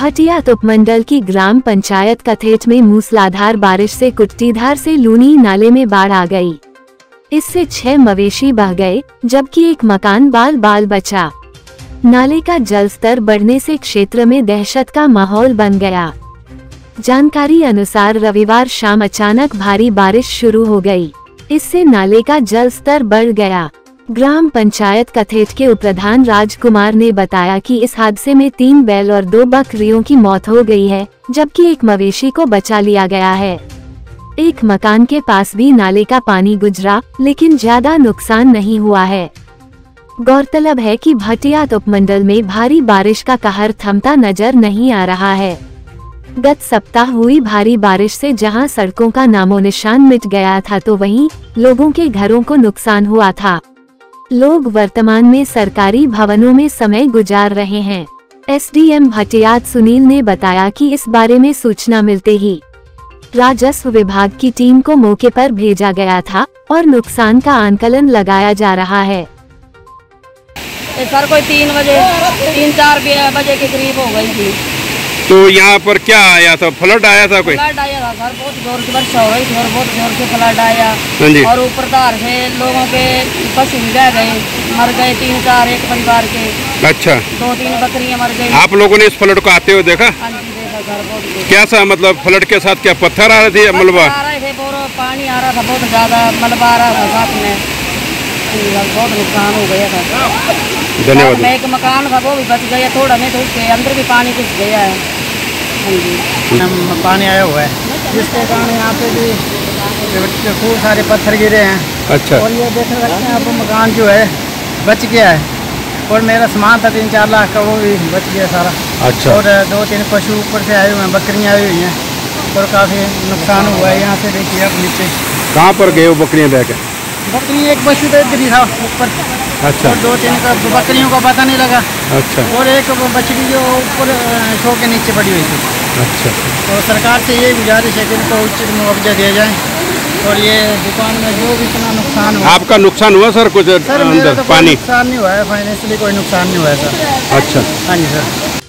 भटियात उपमंडल की ग्राम पंचायत कथेट में मूसलाधार बारिश से कुट्टीधार से लूनी नाले में बाढ़ आ गई। इससे 6 मवेशी बह गए, जबकि एक मकान बाल बाल बचा। नाले का जल स्तर बढ़ने से क्षेत्र में दहशत का माहौल बन गया। जानकारी अनुसार रविवार शाम अचानक भारी बारिश शुरू हो गई। इससे नाले का जल स्तर बढ़ गया। ग्राम पंचायत कथेट के उपप्रधान राजकुमार ने बताया कि इस हादसे में 3 बैल और 2 बकरियों की मौत हो गई है, जबकि एक मवेशी को बचा लिया गया है। एक मकान के पास भी नाले का पानी गुजरा, लेकिन ज्यादा नुकसान नहीं हुआ है। गौरतलब है कि भटियात उपमंडल में भारी बारिश का कहर थमता नजर नहीं आ रहा है। गत सप्ताह हुई भारी बारिश से जहां सड़कों का नामो निशान मिट गया था, तो वहीं लोगों के घरों को नुकसान हुआ था। लोग वर्तमान में सरकारी भवनों में समय गुजार रहे हैं। एसडीएम भटियात सुनील ने बताया कि इस बारे में सूचना मिलते ही राजस्व विभाग की टीम को मौके पर भेजा गया था और नुकसान का आंकलन लगाया जा रहा है। सर कोई 3-4 बजे के करीब हो गई थी। तो यहाँ पर क्या आया था? फ्लड आया था? कोई फ्लड आया था सर, बहुत जोर से वर्षा हो रही थी और बहुत जोर से फ्लड आया। और ऊपर धार से लोगों के पशु भी बह गए, मर गए 3-4 एक परिवार के। अच्छा। 2-3 बकरियां मर गई। आप लोगों ने इस फ्लड को आते हुए देखा? हाँ जी देखा सर, बहुत। कैसा मतलब फ्लड के साथ क्या पत्थर आ रहे थे या मलबा आ रहे थे? पानी आ रहा था, बहुत ज्यादा मलबा आ रहा था साथ में। बहुत नुकसान हो गया था। धन्यवाद। एक मकान था वो भी बच गया थोड़ा में, तो उसके अंदर भी पानी घुस गया है। पानी आया हुआ है, जिसके कारण यहाँ पे भी खूब सारे पत्थर गिरे हैं। अच्छा। और ये देख सकते हैं आप, मकान जो है बच गया है, और मेरा सामान था 3-4 लाख का, वो भी बच गया सारा। अच्छा। और 2-3 पशु ऊपर से आए हुए हैं, बकरियाँ आई हुई हैं, और काफ़ी नुकसान हुआ है। यहाँ से देखिए आप नीचे। कहाँ पर गए वो बकरियाँ लेकर? बकरी एक पशु तो इधर ही था ऊपर। अच्छा। और 2-3 का बकरियों को पता नहीं लगा। अच्छा। और एक बछड़ी जो ऊपर शो के नीचे पड़ी हुई थी। अच्छा। तो सरकार से ये गुजारिश है कि इनको उचित मुआवजा दिया जाए, और ये दुकान में जो भी इतना नुकसान हुआ। आपका नुकसान हुआ सर कुछ? सर अंदर तो पानी नुकसान नहीं हुआ है, फाइनेंशियली कोई नुकसान नहीं हुआ है सर। अच्छा। हाँ जी सर।